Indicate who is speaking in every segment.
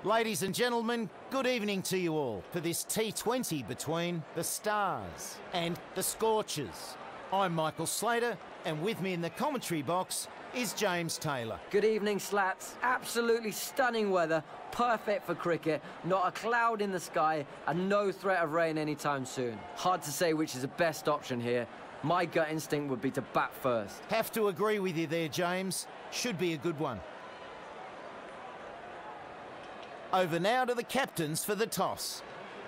Speaker 1: Ladies and gentlemen, good evening to you all for this T20 between the Stars and the Scorchers. I'm Michael Slater, and with me in the commentary box is James Taylor.
Speaker 2: Good evening, Slats. Absolutely stunning weather, perfect for cricket, not a cloud in the sky, and no threat of rain anytime soon. Hard to say which is the best option here. My gut instinct would be to bat first.
Speaker 1: Have to agree with you there, James. Should be a good one. Over now to the captains for the toss.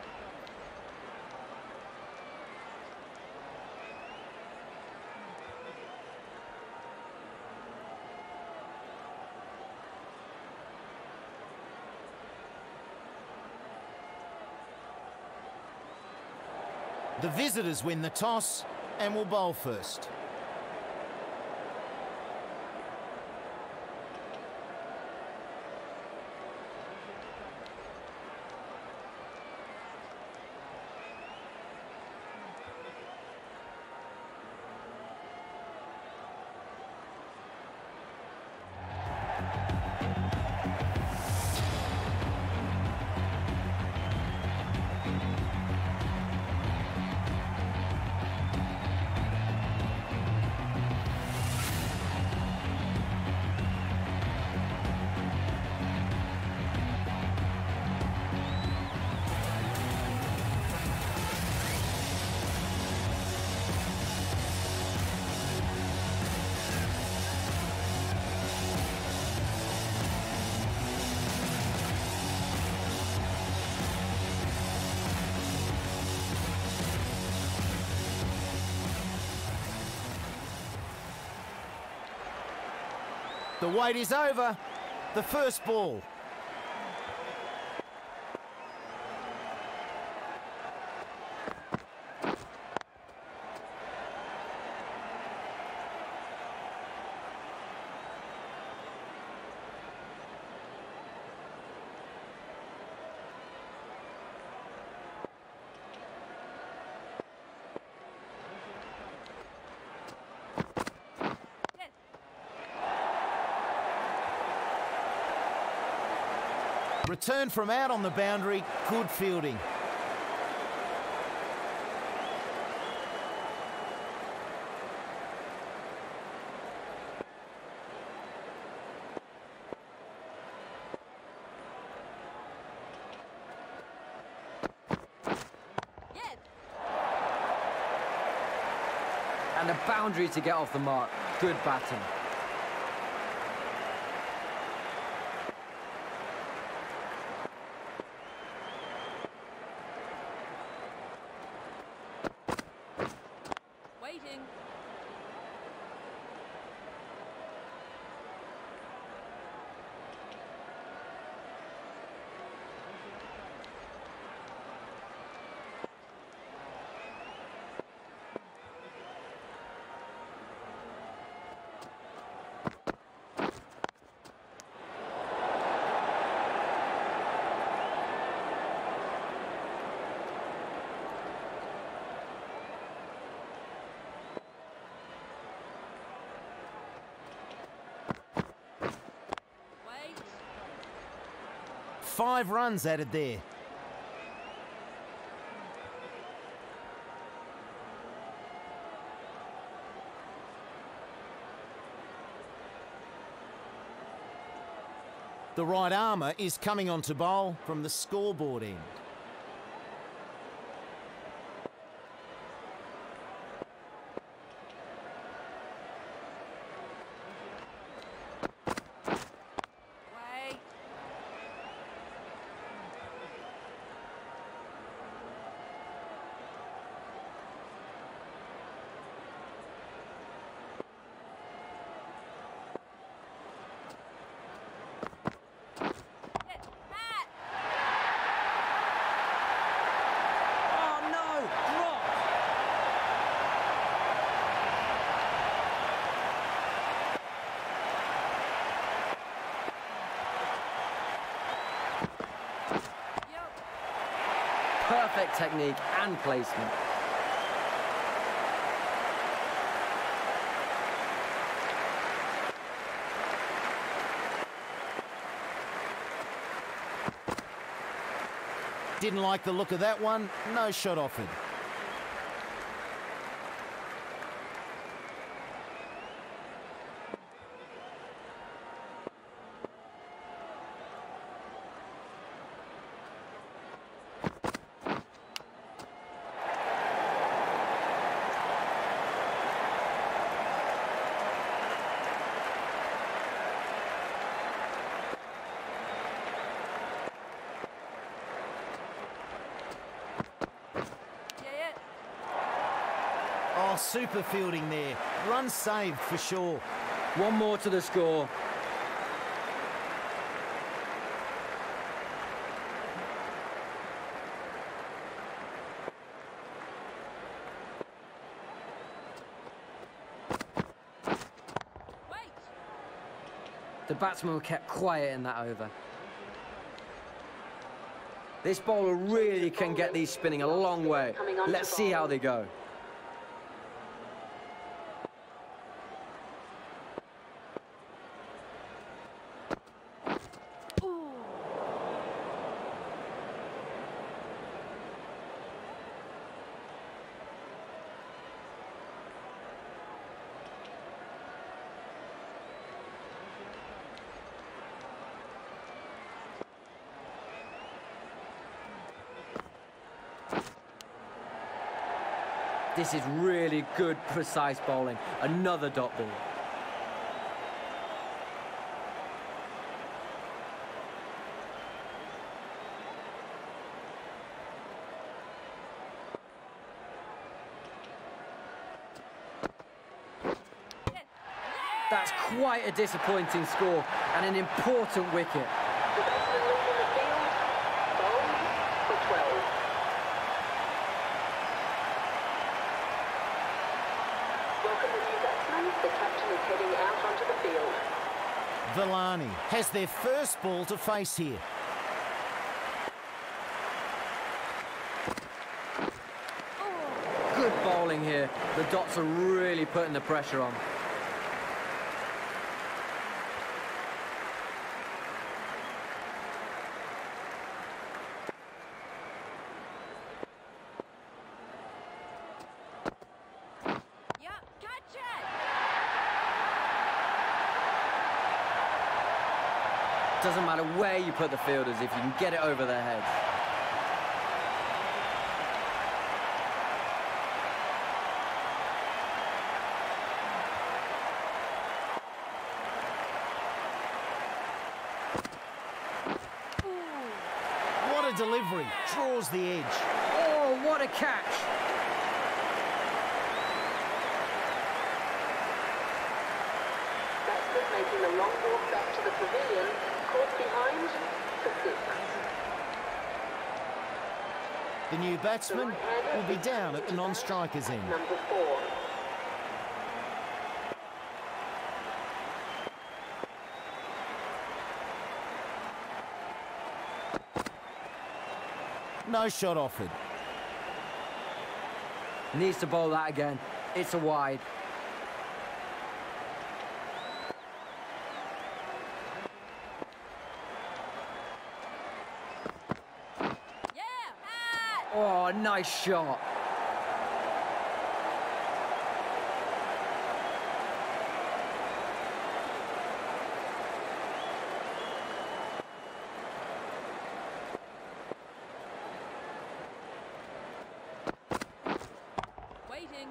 Speaker 1: The visitors win the toss and will bowl first. The wait is over. The first ball. Return from out on the boundary, good fielding.
Speaker 3: Yes.
Speaker 2: And a boundary to get off the mark. Good batting.
Speaker 3: Waiting. Wait.
Speaker 1: 5 runs added there. The right armour is coming on to bowl from the scoreboard end.
Speaker 3: Wait. Hit. Hat.
Speaker 2: Oh no! Drop!
Speaker 3: Yup.
Speaker 2: Perfect technique and placement.
Speaker 1: Didn't like the look of that one. No shot offered. Oh, super fielding there. Run saved for sure.
Speaker 2: One more to the score.
Speaker 3: Wait.
Speaker 2: The batsmen were kept quiet in that over. This bowler really can get these spinning a long way. Let's see how they go. This is really good, precise bowling. Another dot ball. That's quite a disappointing score and an important wicket.
Speaker 4: The captain is heading out onto the field.
Speaker 1: Villani has their first ball to face here.
Speaker 2: Good bowling here. The dots are really putting the pressure on. Doesn't matter where you put the fielders if you can get it over their heads.
Speaker 1: What a delivery. Draws the edge.
Speaker 2: Oh, what a catch.
Speaker 4: Batsman making a long walk back to the pavilion. Caught behind for 6.
Speaker 1: The new batsman will be down at the non-strikers end.
Speaker 4: Number 4.
Speaker 1: No shot offered.
Speaker 2: Needs to bowl that again. It's a wide. Oh, nice shot.
Speaker 3: Waiting.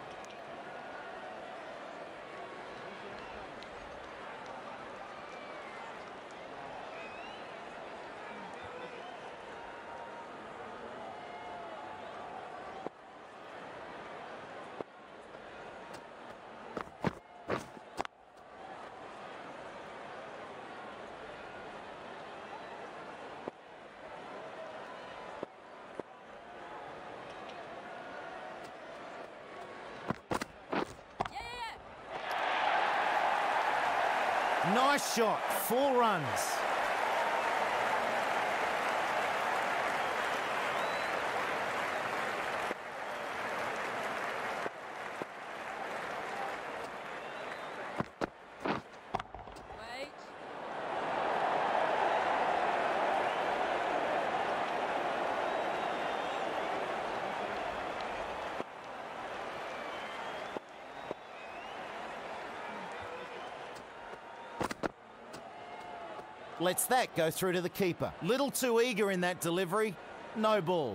Speaker 1: Nice shot. 4 runs.
Speaker 3: Wait.
Speaker 1: Lets that go through to the keeper. Little too eager in that delivery. No ball.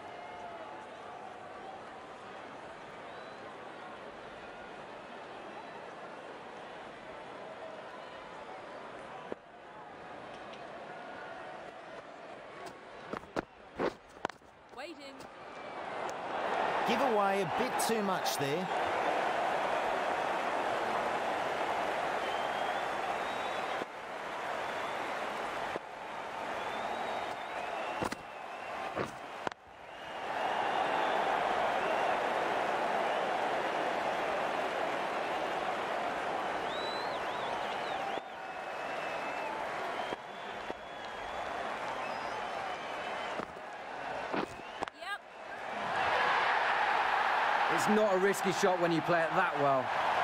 Speaker 3: Waiting.
Speaker 1: Give away a bit too much there.
Speaker 3: Yep.
Speaker 2: It's not a risky shot when you play it that well.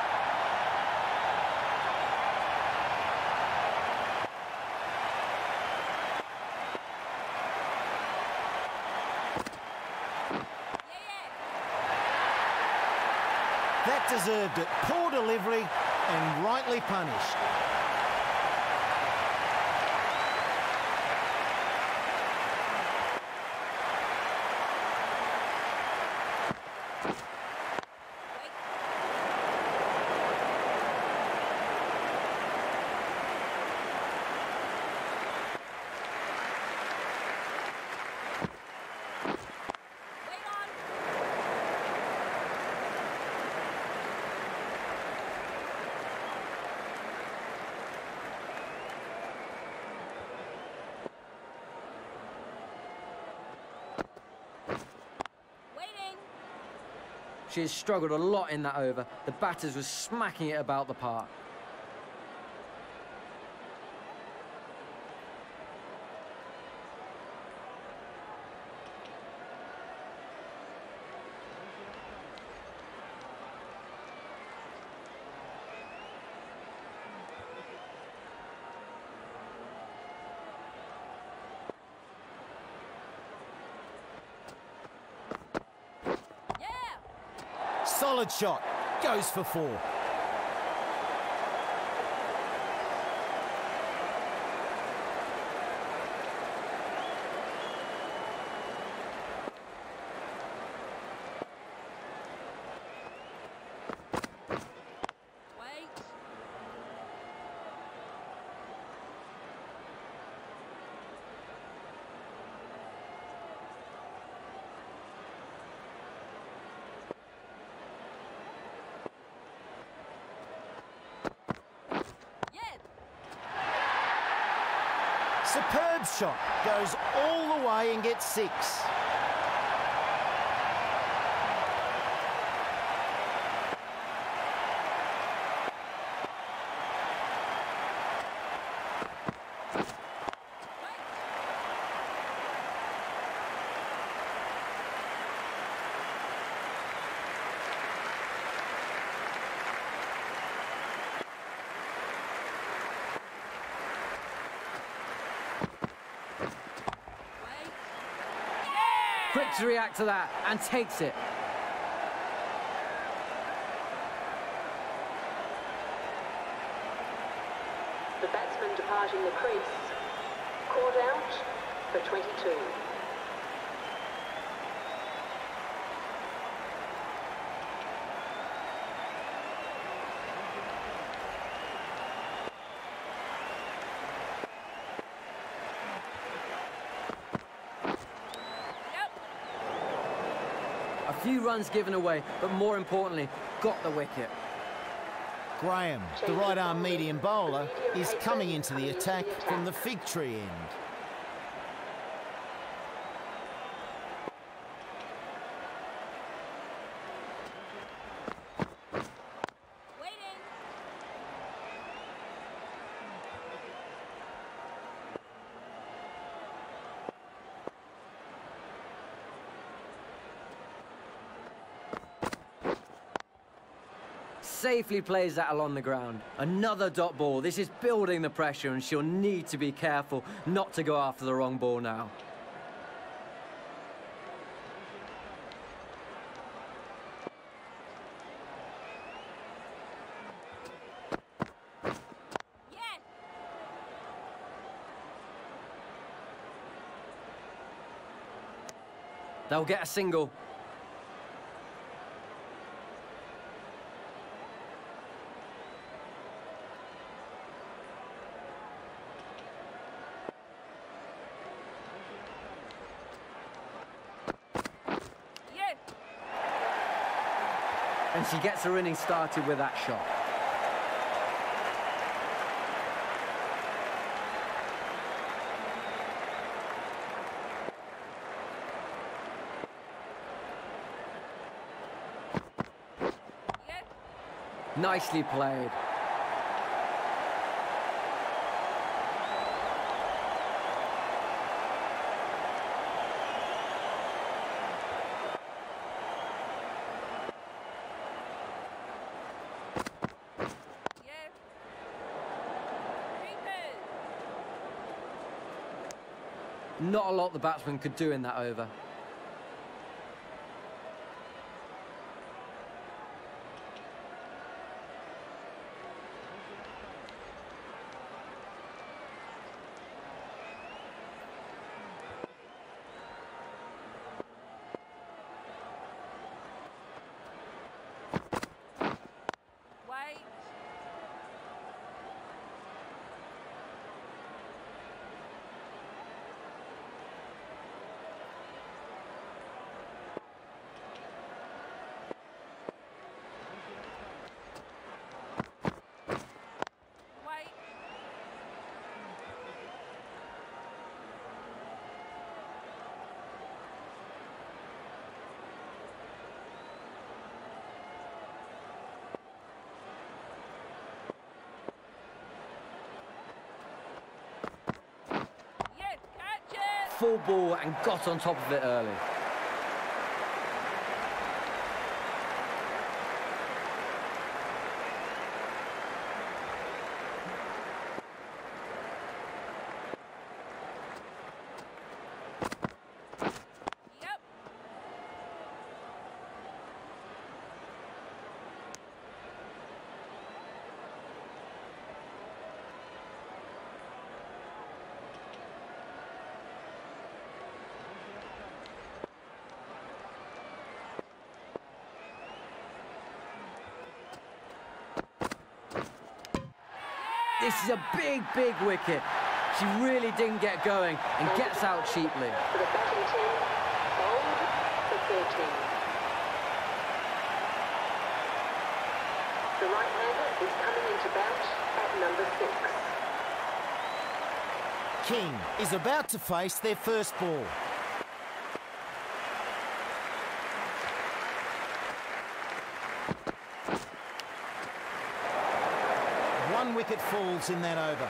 Speaker 1: That deserved it. Poor delivery and rightly punished.
Speaker 3: Wait on. Waiting.
Speaker 2: She has struggled a lot in that over. The batters were smacking it about the park.
Speaker 3: Yeah.
Speaker 1: Solid shot. Goes for 4.
Speaker 3: Wait. Yeah.
Speaker 1: Superb shot. Goes all the way and gets 6.
Speaker 3: Wait.
Speaker 2: Quick to react to that and takes it.
Speaker 4: The batsman departing the crease. Caught out for 22.
Speaker 3: Yep.
Speaker 2: A few runs given away, but more importantly, got the wicket.
Speaker 1: Graham, the right-arm medium bowler, is coming into the attack from the fig tree end.
Speaker 3: Waiting.
Speaker 2: Safely plays that along the ground. Another dot ball. This is building the pressure and she'll need to be careful not to go after the wrong ball now.
Speaker 3: Yeah.
Speaker 2: They'll get a single.
Speaker 3: Yeah.
Speaker 2: And she gets her inning started with that shot.
Speaker 3: Yeah.
Speaker 2: Nicely played.
Speaker 3: Yeah. Keepers.
Speaker 2: Not a lot the batsman could do in that over.
Speaker 3: Wait. Wait. Yes, catch it.
Speaker 2: Full ball and got on top of it early.
Speaker 3: Yep.
Speaker 2: This is a big, big wicket. She really didn't get going and gets out cheaply.
Speaker 4: For the batting team, bowled for 13. The right-hander is coming into bat at number 6.
Speaker 1: King is about to face their first ball. One wicket falls in that over.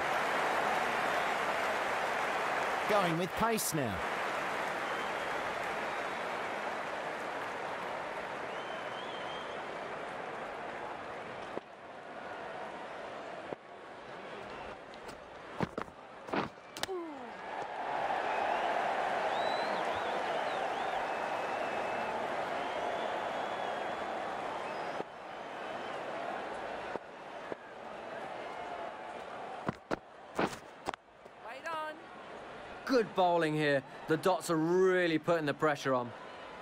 Speaker 1: Going with pace now.
Speaker 3: Wait on.
Speaker 2: Good bowling here. The dots are really putting the pressure on.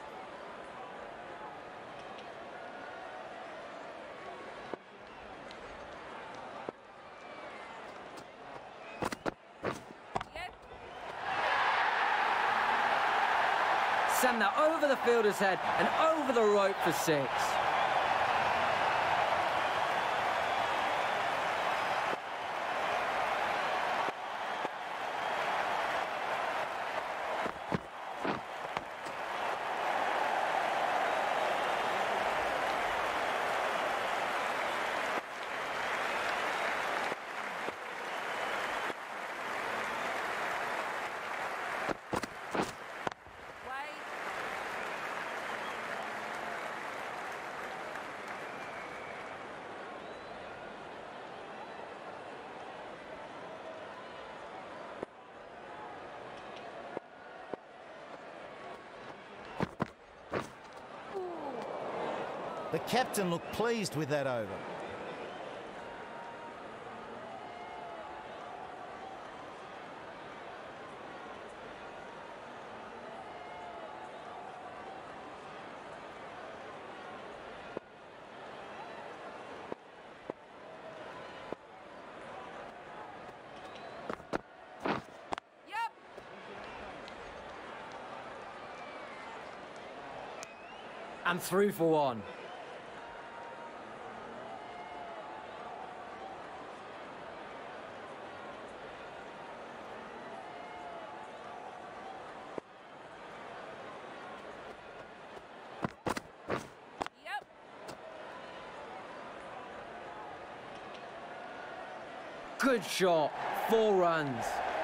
Speaker 3: Yes.
Speaker 2: Send that over the fielder's head and over the rope for 6.
Speaker 3: Wait.
Speaker 1: The captain looked pleased with that over.
Speaker 2: And through for one.
Speaker 3: Yep.
Speaker 2: Good shot. 4 runs.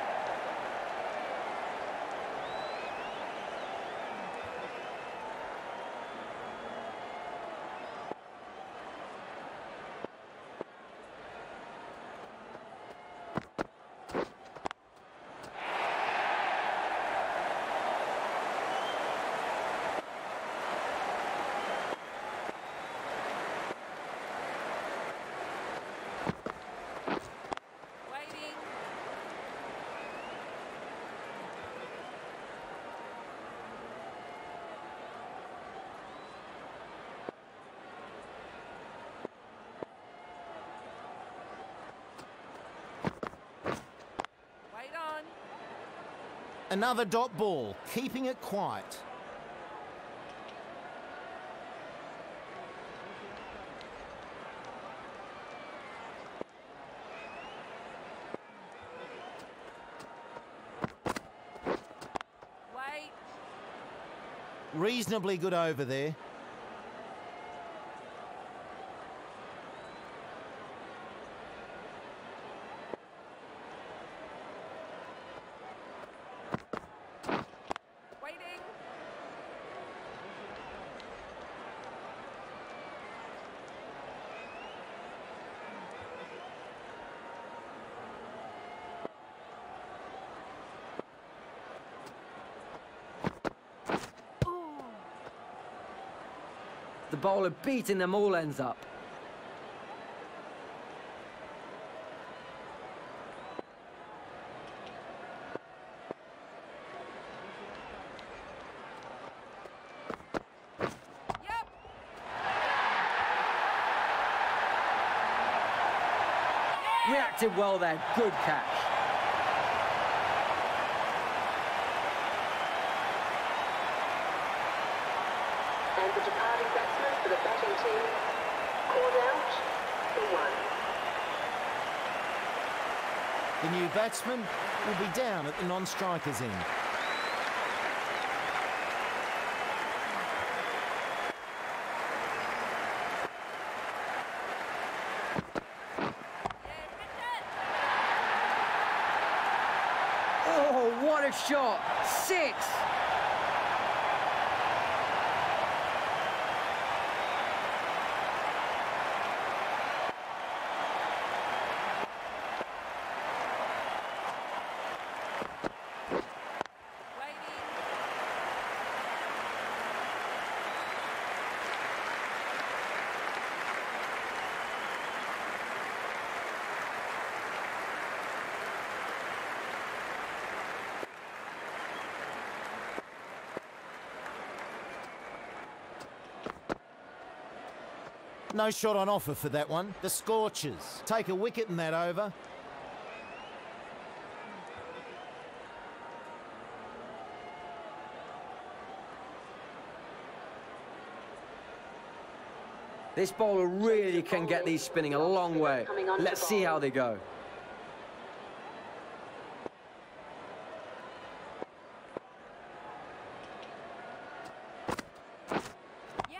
Speaker 3: Waiting. Wait on.
Speaker 1: Another dot ball, keeping it quiet.
Speaker 3: Wait.
Speaker 1: Reasonably good over there.
Speaker 3: Waiting.
Speaker 2: The bowler beating them all ends up.
Speaker 3: Yep.
Speaker 2: Reacted well there. Good catch.
Speaker 4: And the departing batsman for the batting team called out for 1.
Speaker 1: The new batsman will be down at the non-strikers end.
Speaker 3: Yeah, hit it.
Speaker 2: Oh, what a shot. 6.
Speaker 3: Waiting.
Speaker 1: No shot on offer for that one. The Scorchers take a wicket in that over.
Speaker 2: This bowler really can get these spinning a long way. Let's see how they go.
Speaker 3: Yeah.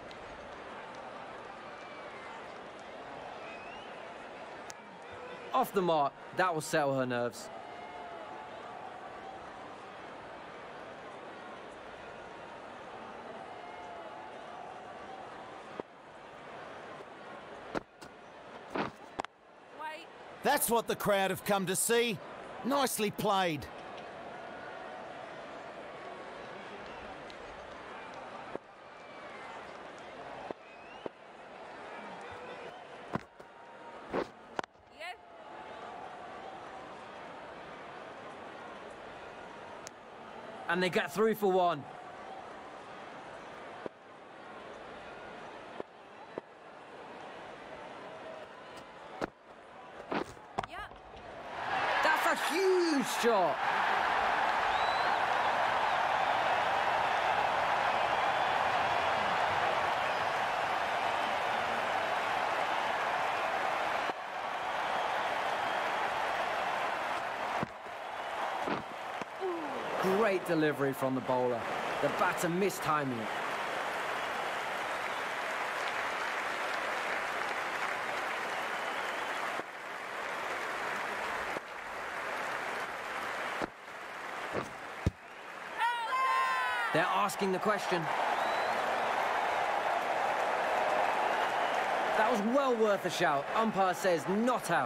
Speaker 2: Off the mark. That will settle her nerves.
Speaker 3: Wait.
Speaker 1: That's what the crowd have come to see. Nicely played.
Speaker 3: Yeah.
Speaker 2: And they get through for 1.
Speaker 3: Yeah.
Speaker 2: That's a huge shot. Great delivery from the bowler. The batter mistiming it. They're asking the question. That was well worth a shout. Umpire says not out.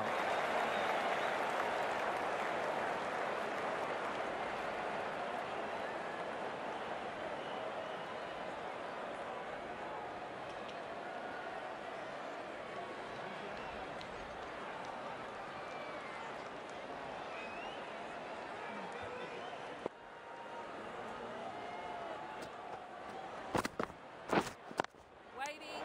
Speaker 3: Waiting.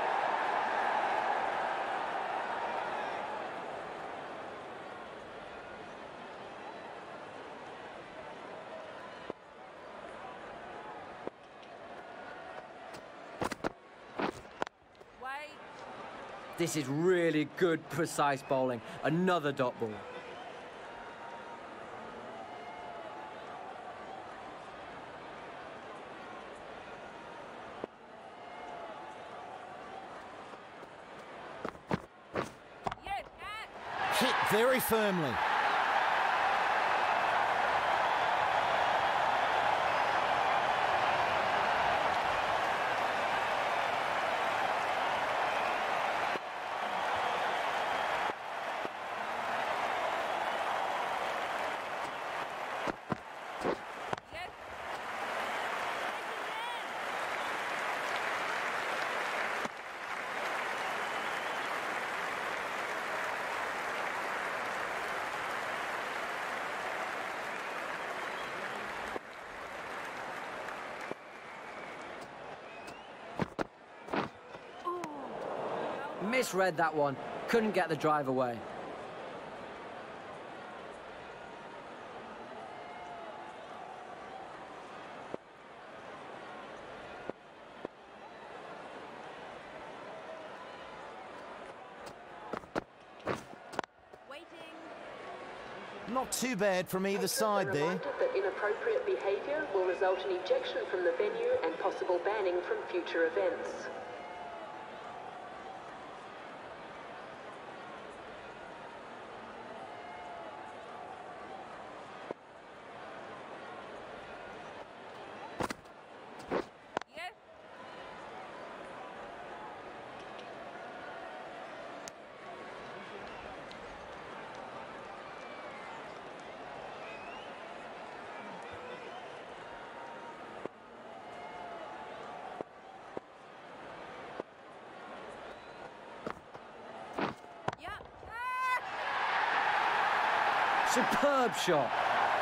Speaker 3: Wait.
Speaker 2: This is really good, precise bowling. Another dot ball.
Speaker 3: Yes.
Speaker 1: Hit very firmly.
Speaker 3: Yes.
Speaker 2: Misread that one. Couldn't get the drive away.
Speaker 3: Waiting.
Speaker 1: Not too bad from either side there.
Speaker 4: Reminder that inappropriate behaviour will result in ejection from the venue and possible banning from future events.
Speaker 3: Yes. Yeah.
Speaker 2: Superb shot.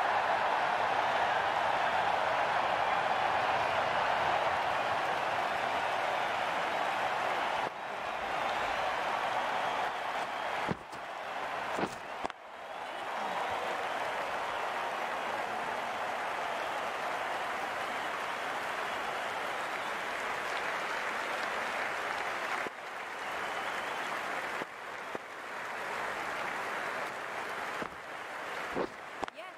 Speaker 3: Yes.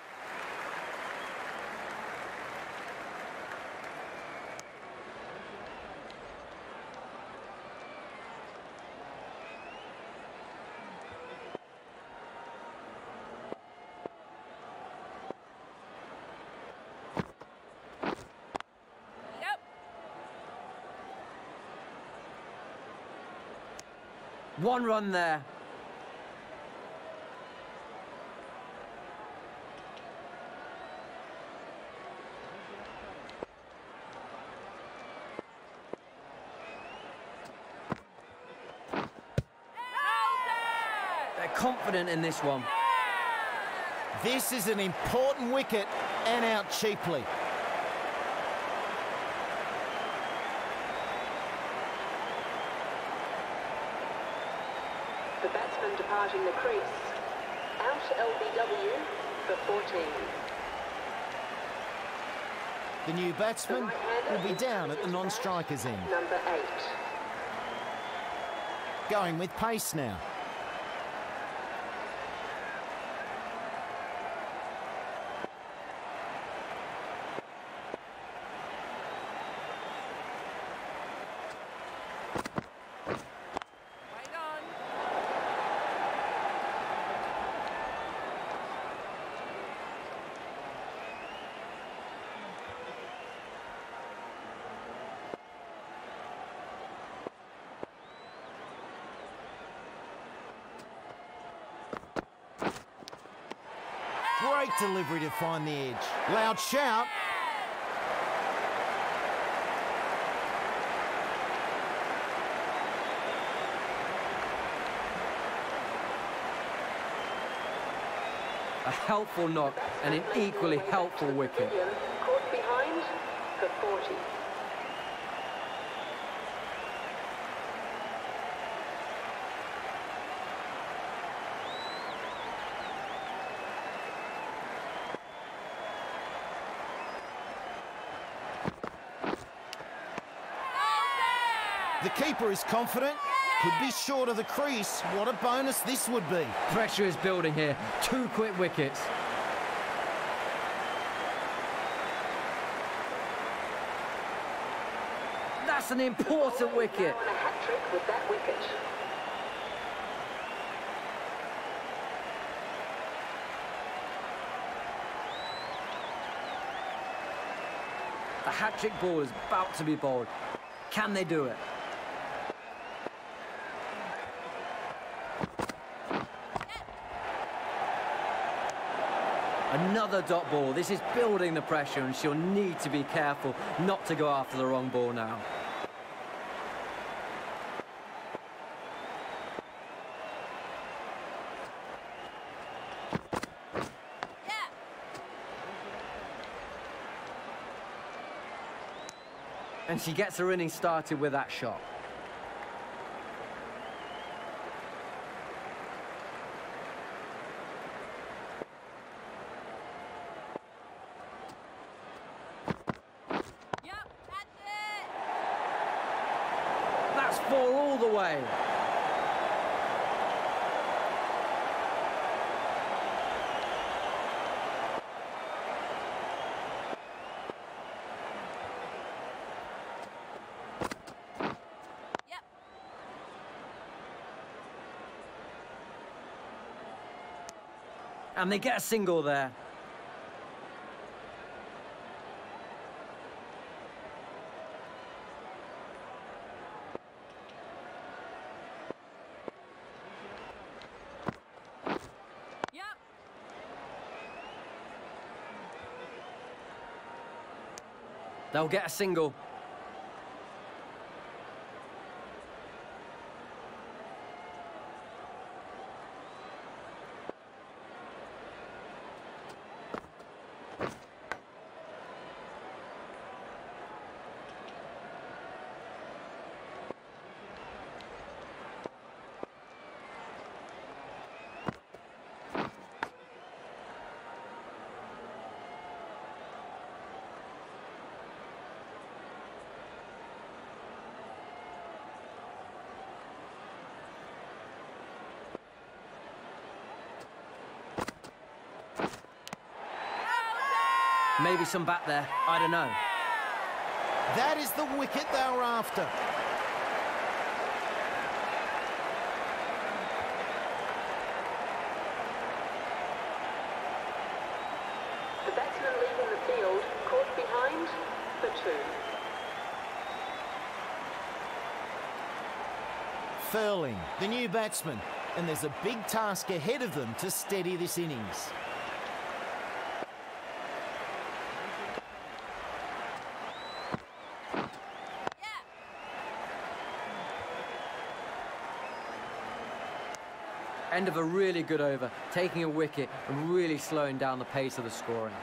Speaker 3: Yep.
Speaker 2: One run there. They're confident in this one.
Speaker 1: This is an important wicket and out cheaply.
Speaker 4: The batsman departing the crease. Out LBW for 14.
Speaker 1: The new batsman will be down at the non-strikers end.
Speaker 4: Number 8.
Speaker 1: Going with pace now. Great delivery to find the edge. Loud shout.
Speaker 2: A helpful knock and an equally helpful wicket.
Speaker 4: Caught behind for 40.
Speaker 1: The keeper is confident. Could be short of the crease. What a bonus this would be.
Speaker 2: Pressure is building here. 2 quick wickets. That's an important wicket.
Speaker 4: On a hat-trick with that wicket.
Speaker 2: The hat-trick ball is about to be bowled. Can they do it? Another dot ball. This is building the pressure and she'll need to be careful not to go after the wrong ball now. And she gets her innings started with that shot. That's 4 all the way. And they get a single there. They'll get a single. Maybe some bat there, I don't know.
Speaker 1: That is the wicket they were after.
Speaker 4: The batsman leaving the field, caught behind for 2.
Speaker 1: Furling, the new batsman, and there's a big task ahead of them to steady this innings.
Speaker 2: End of a really good over, taking a wicket and really slowing down the pace of the scoring.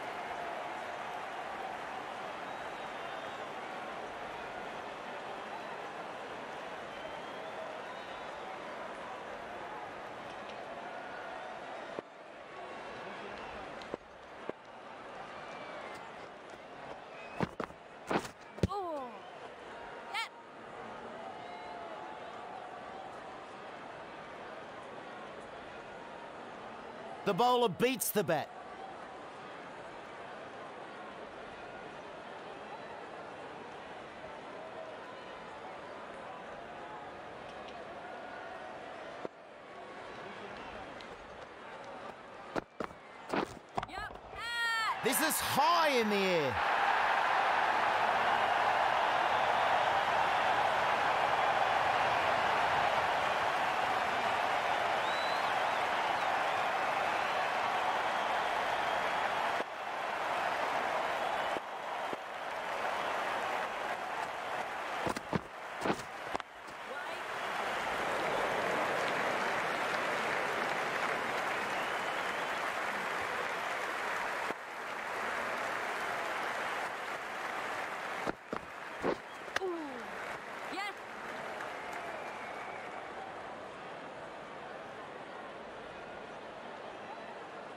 Speaker 1: The bowler beats the bat. This is high in the air.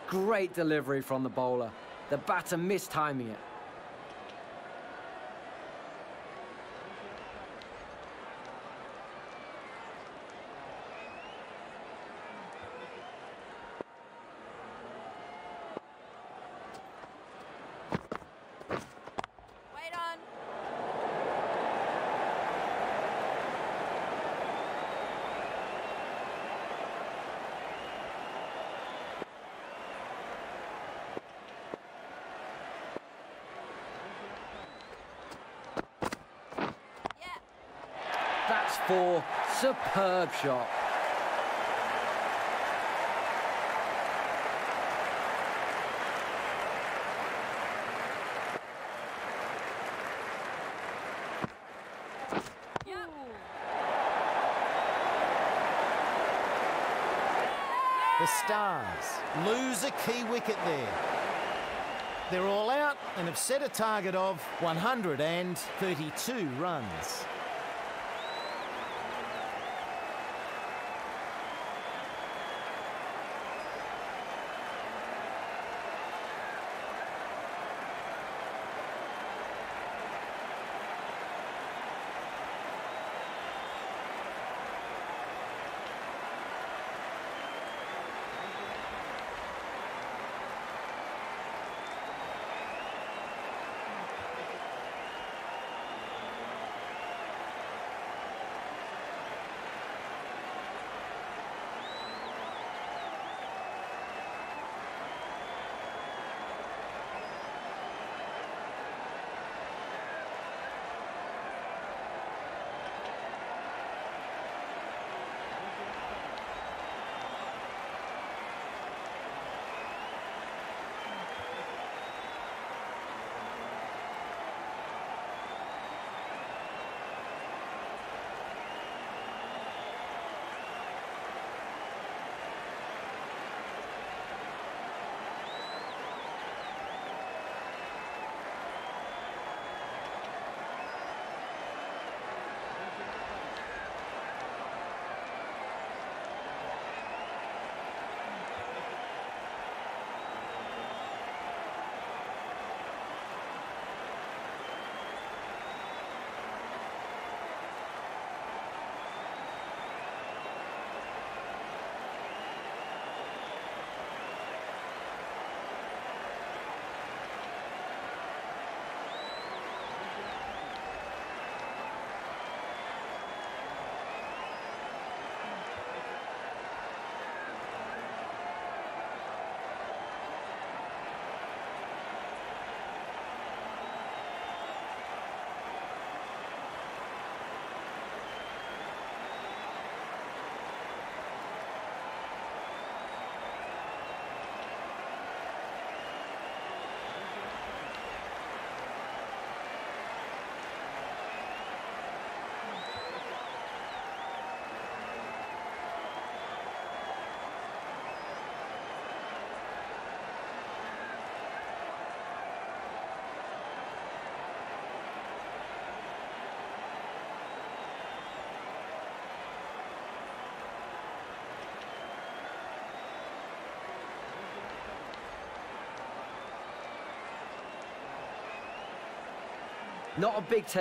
Speaker 2: Great delivery from the bowler. The batter mistiming it.
Speaker 3: Wait on. Yeah.
Speaker 2: That's four. Superb shot.
Speaker 3: Yep.
Speaker 1: The Stars lose a key wicket there. They're all out and have set a target of 132 runs.
Speaker 2: Not a big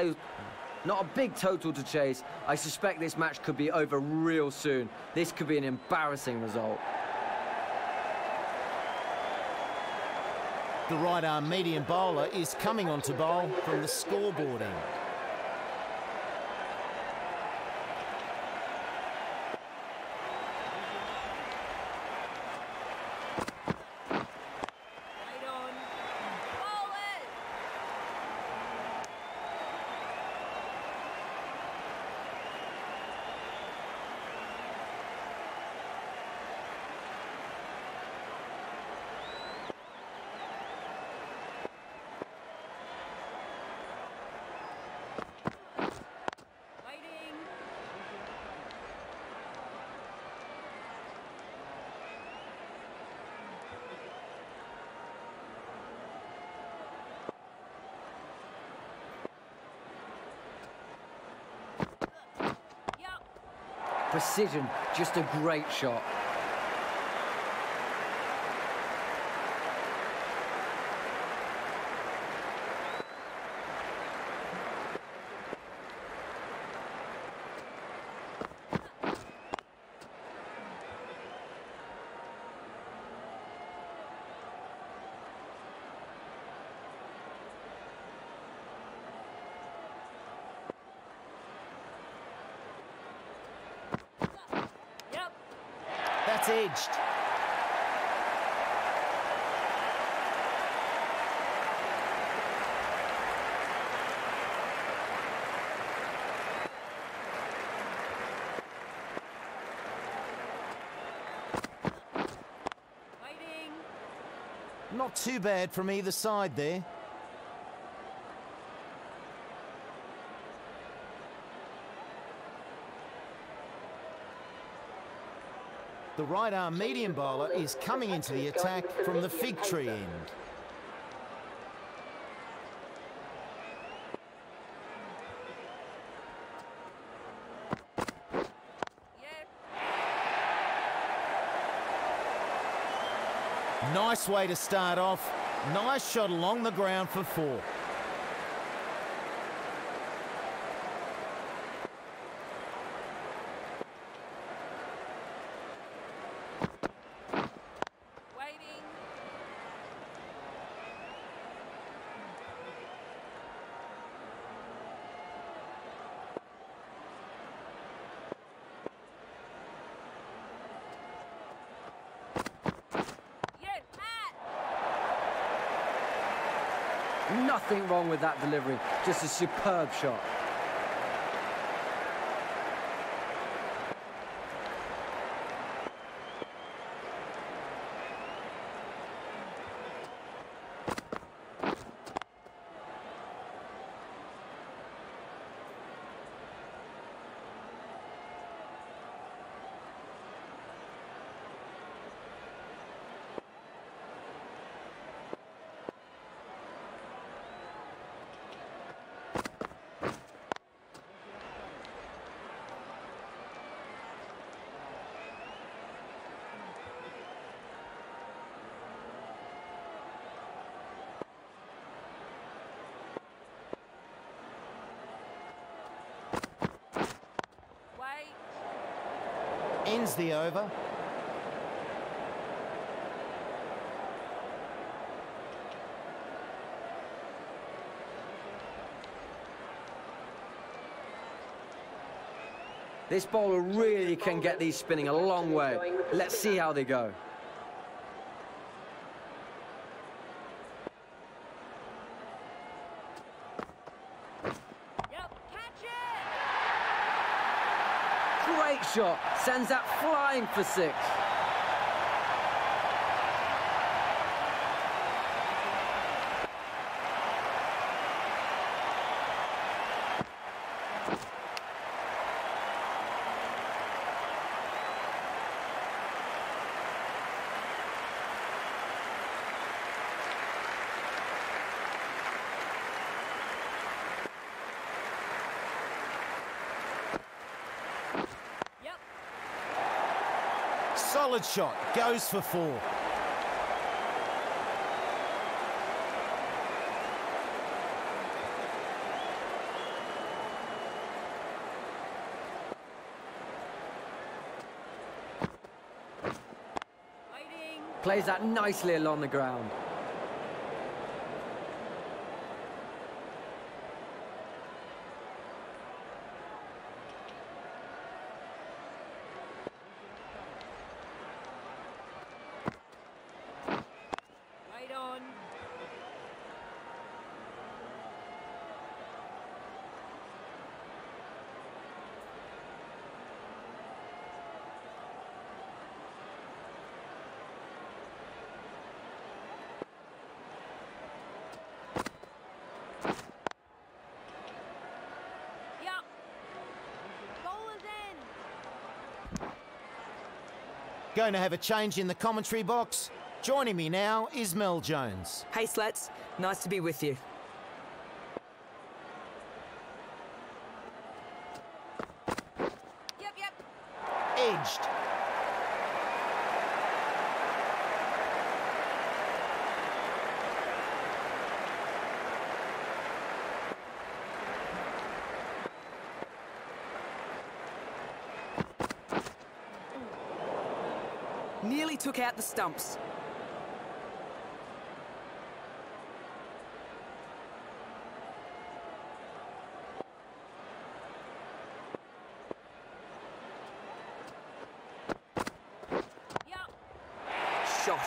Speaker 2: total to chase. I suspect this match could be over real soon. This could be an embarrassing result.
Speaker 1: The right-arm medium bowler is coming on to bowl from the scoreboard end.
Speaker 3: Wait on. Bowl it. Waiting. Yup.
Speaker 2: Precision, just a great shot.
Speaker 1: That's edged.
Speaker 3: Waiting.
Speaker 1: Not too bad from either side there. The right arm medium bowler is coming into the attack from the fig tree end.
Speaker 3: Yep.
Speaker 1: Nice way to start off. Nice shot along the ground for 4.
Speaker 3: Waiting. Yes, Matt.
Speaker 2: Nothing wrong with that delivery. Just a superb shot.
Speaker 3: Wait.
Speaker 1: Ends the over.
Speaker 2: This bowler really can get these spinning a long way. Let's see how they go.
Speaker 3: Yep. Catch it.
Speaker 2: Great shot. Sends that flying for 6.
Speaker 3: Yep.
Speaker 1: Solid shot. Goes for 4.
Speaker 3: Waiting.
Speaker 2: Plays that nicely along the ground.
Speaker 3: Wait on. Yep. Bowler's in.
Speaker 1: Going to have a change in the commentary box. Joining me now is Mel Jones.
Speaker 5: Hey, Slats. Nice to be with you.
Speaker 3: Yep, yep.
Speaker 1: Edged.
Speaker 5: Nearly took out the stumps. shot.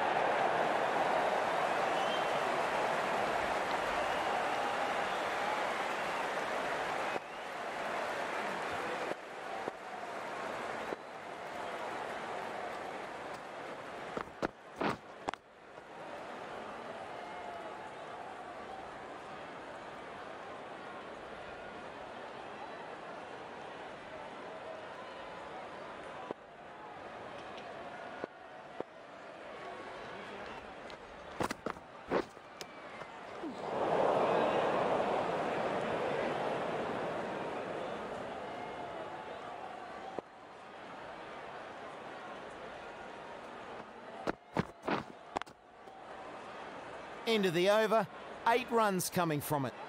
Speaker 1: End of the over, 8 runs coming from it.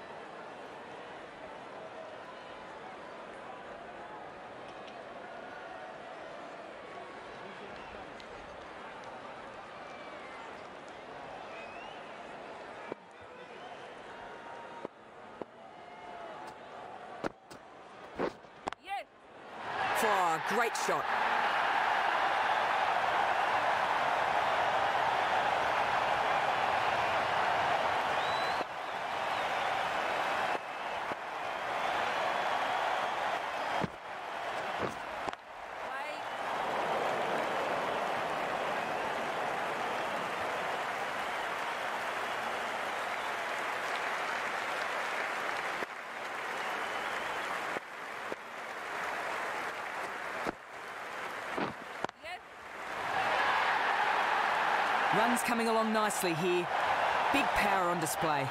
Speaker 3: Yes.
Speaker 5: Oh, great shot.
Speaker 3: Wait. Yes.
Speaker 5: Runs coming along nicely here. Big power on display.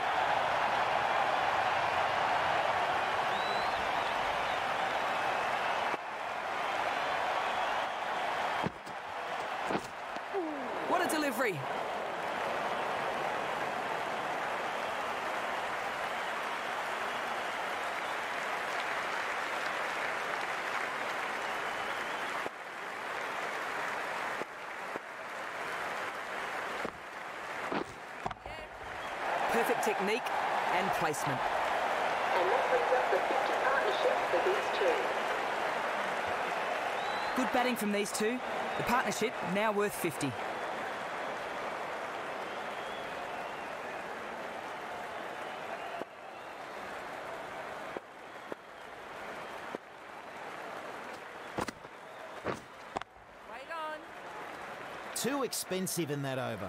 Speaker 5: What a delivery. Perfect technique and placement.
Speaker 4: And that brings up the 50 partnership for these two.
Speaker 5: Good batting from these two. The partnership now worth 50.
Speaker 3: Wait on.
Speaker 1: Too expensive in that over.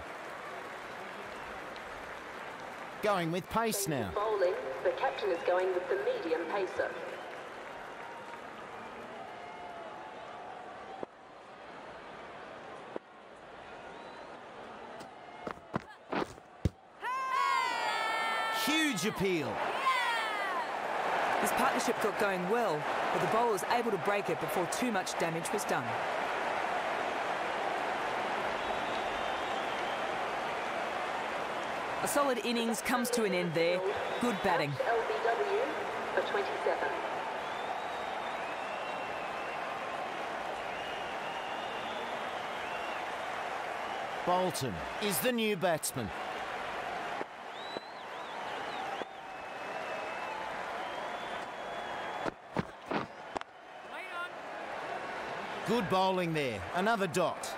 Speaker 1: Going with pace now.
Speaker 4: Bowling, the captain is going with the medium pacer.
Speaker 1: Huge appeal.
Speaker 5: This partnership got going well, but the bowler was able to break it before too much damage was done. A solid innings comes to an end there. Good batting.
Speaker 4: LBW for 27.
Speaker 1: Bolton is the new batsman.
Speaker 3: Wait on.
Speaker 1: Good bowling there. Another dot.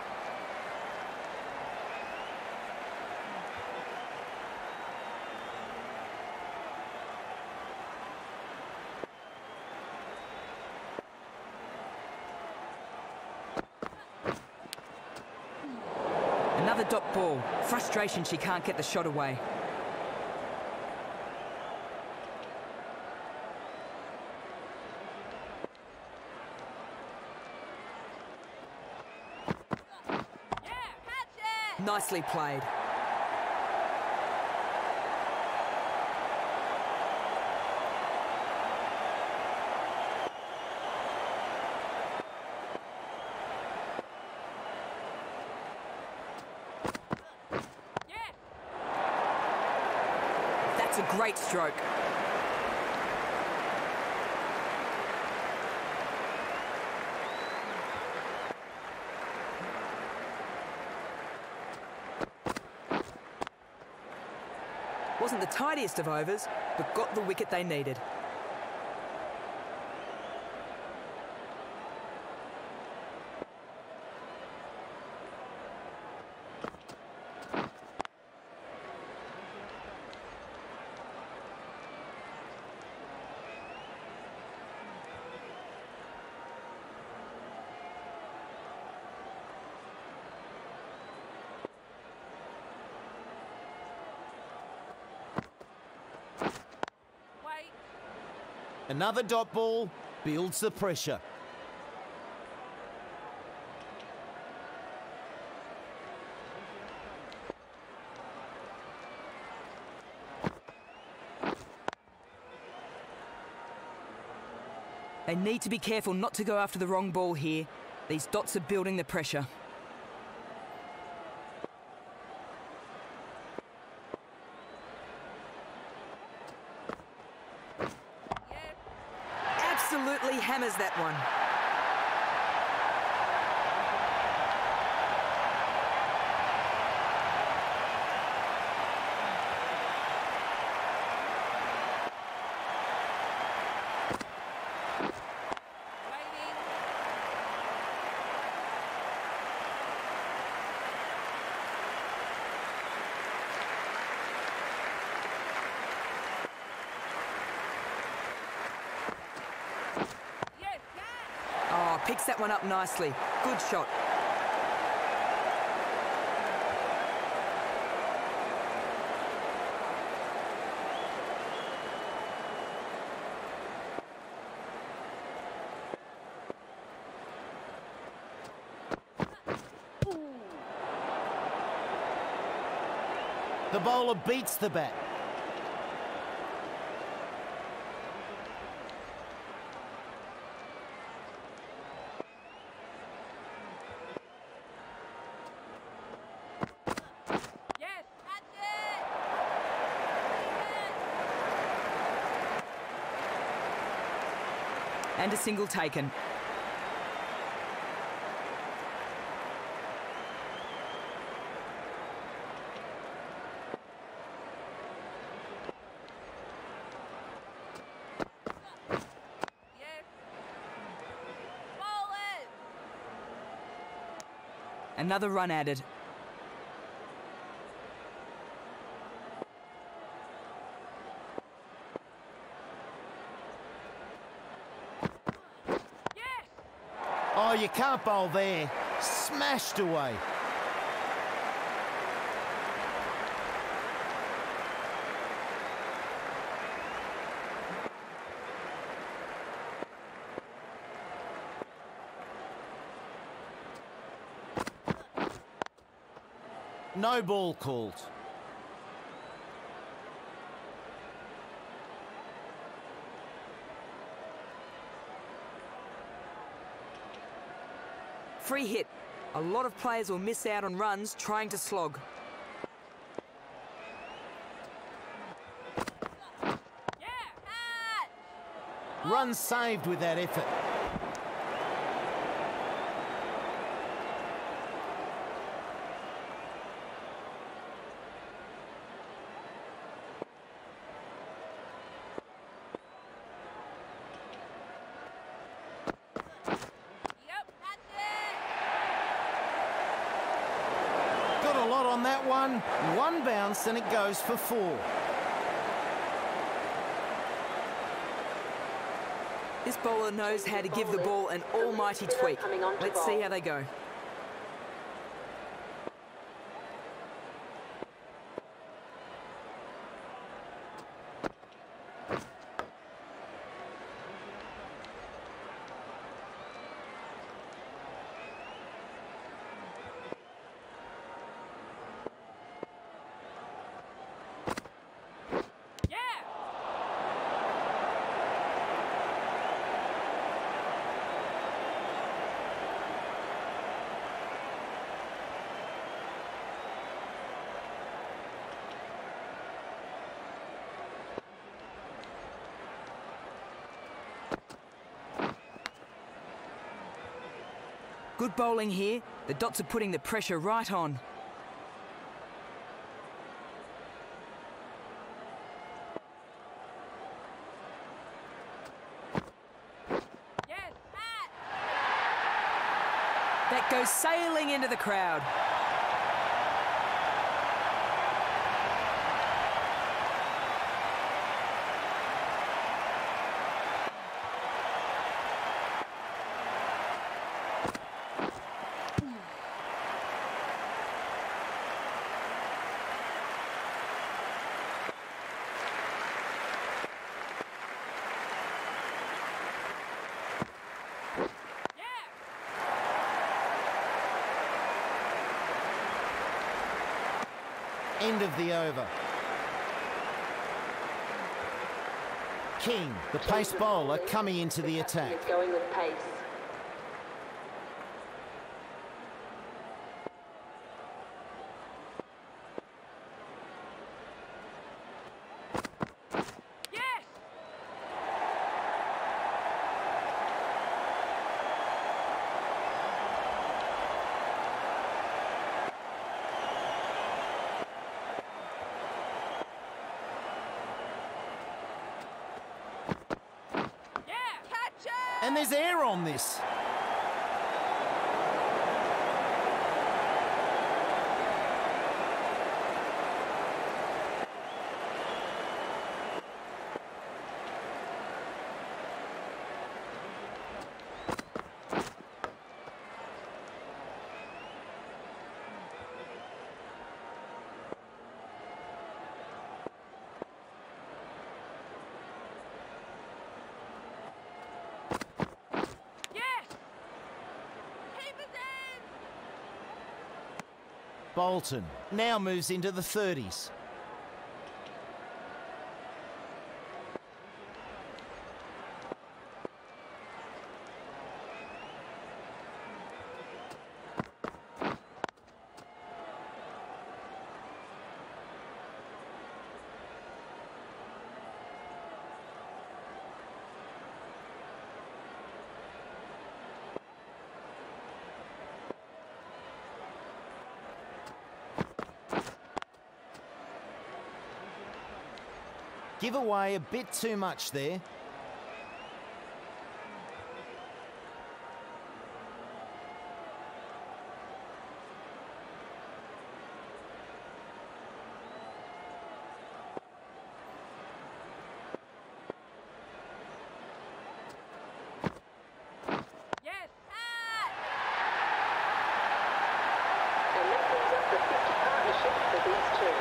Speaker 5: Another dot ball. Frustration she can't get the shot away.
Speaker 3: Yeah, catch it.
Speaker 5: Nicely played.
Speaker 3: Yeah.
Speaker 5: That's a great stroke. Wasn't the tidiest of overs, but got the wicket they needed.
Speaker 1: Another dot ball builds the pressure.
Speaker 5: They need to be careful not to go after the wrong ball here. These dots are building the pressure. Absolutely hammers that one.
Speaker 3: Waiting. Yes, yes.
Speaker 5: Oh, picks that one up nicely. Good shot.
Speaker 1: The bowler beats the bat.
Speaker 3: Yes, that's it.
Speaker 5: And a single taken.
Speaker 3: Yes. Bowl it.
Speaker 5: Another run added.
Speaker 3: Yes.
Speaker 1: Oh, you can't bowl there. Smashed away. No ball called.
Speaker 5: Free hit. A lot of players will miss out on runs trying to slog.
Speaker 3: Yeah. Catch.
Speaker 1: Run saved with that effort.
Speaker 3: Yep, that's it.
Speaker 1: Got a lot on that one. One bounce and it goes for 4.
Speaker 5: This bowler knows how to give the ball an almighty tweak. Let's see how they go.
Speaker 3: Yeah.
Speaker 5: Good bowling here. The dots are putting the pressure right on.
Speaker 3: Yes, catch.
Speaker 5: That goes sailing into the crowd.
Speaker 1: End of the over. King, the pace bowler, coming into the attack.
Speaker 4: Going with pace.
Speaker 3: Yes! Yeah! Catch it!
Speaker 1: And there's air on this.
Speaker 3: Yes! Keep it in!
Speaker 1: Bolton now moves into the 30s. Give away a bit too much there.
Speaker 3: Yes! Catch!
Speaker 4: And that brings up the 50 partnership for these two.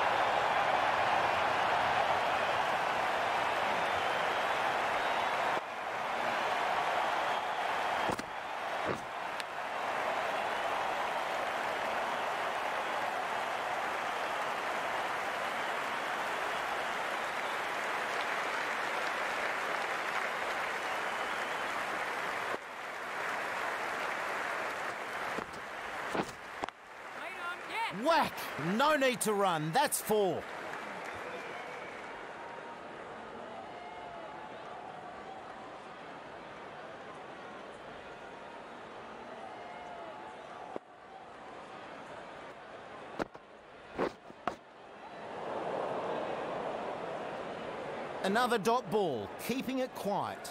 Speaker 3: Wait on! Yes!
Speaker 1: Whack! No need to run. That's 4. Another dot ball, keeping it quiet.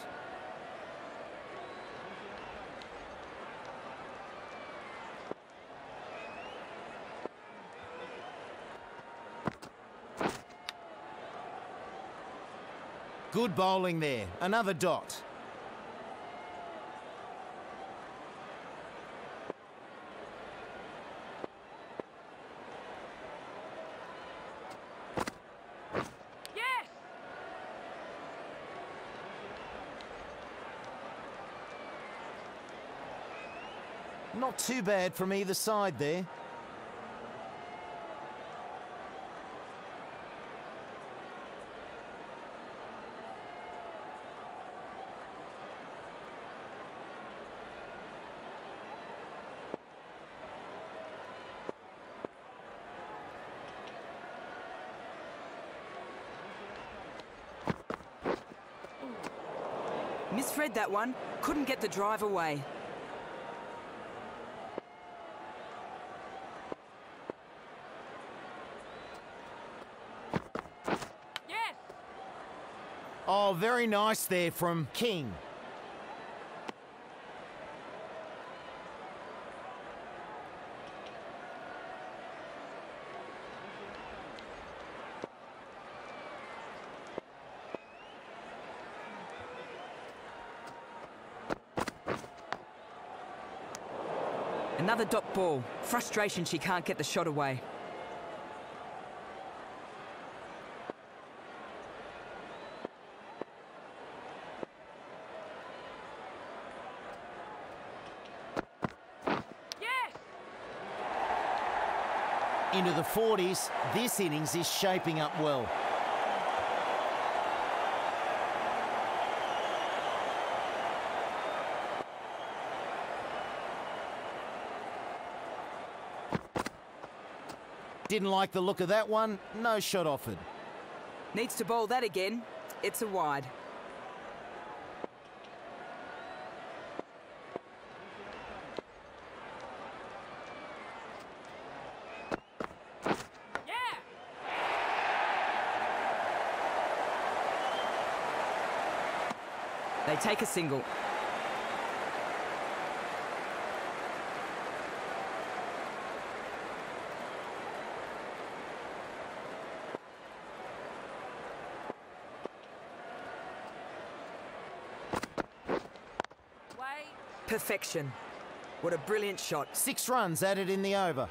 Speaker 1: Good bowling there. Another dot.
Speaker 3: Yes!
Speaker 1: Not too bad from either side there.
Speaker 5: Misread that one. Couldn't get the drive away.
Speaker 3: Yes!
Speaker 1: Oh, very nice there from King.
Speaker 5: Another dot ball. Frustration she can't get the shot away.
Speaker 3: Yes!
Speaker 1: Into the 40s, this innings is shaping up well. Didn't like the look of that one. No shot offered.
Speaker 5: Needs to bowl that again. It's a wide.
Speaker 3: Yeah!
Speaker 5: They take a single.
Speaker 3: Wait.
Speaker 5: Perfection. What a brilliant shot.
Speaker 1: 6 runs added in the over.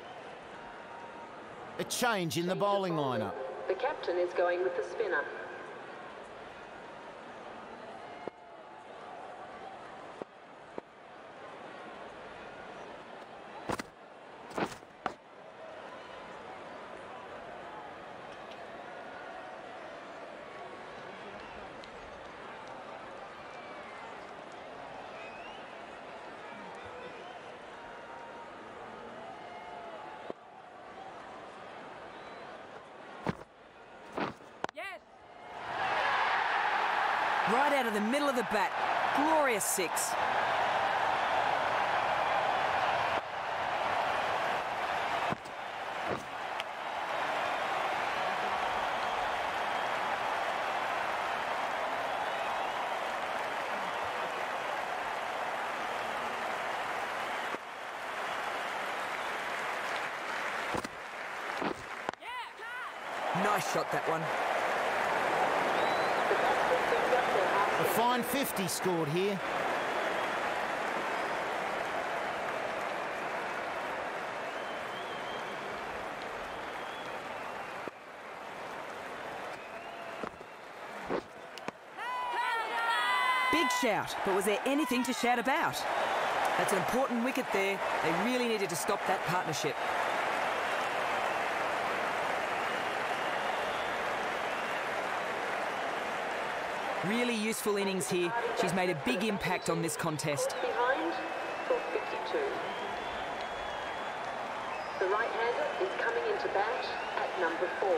Speaker 1: A change in the bowling lineup.
Speaker 4: The captain is going with the spinner.
Speaker 3: Yes!
Speaker 5: Right out of the middle of the bat. Glorious 6.
Speaker 3: Yeah!
Speaker 5: Nice shot, that one.
Speaker 1: A fine 50 scored here.
Speaker 5: Big shout, but was there anything to shout about? That's an important wicket there. They really needed to stop that partnership. Really useful innings here. She's made a big impact on this contest.
Speaker 4: Behind for 52. The right-hander is coming into bat at number 4.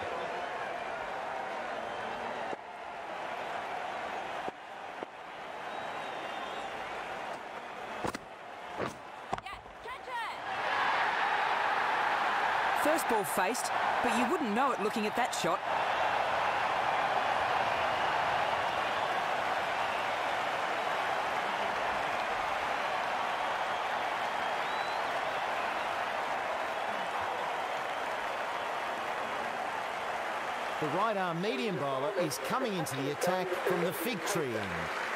Speaker 3: Yeah! Catch it!
Speaker 5: First ball faced, but you wouldn't know it looking at that shot.
Speaker 1: The right-arm medium bowler is coming into the attack from the fig tree end.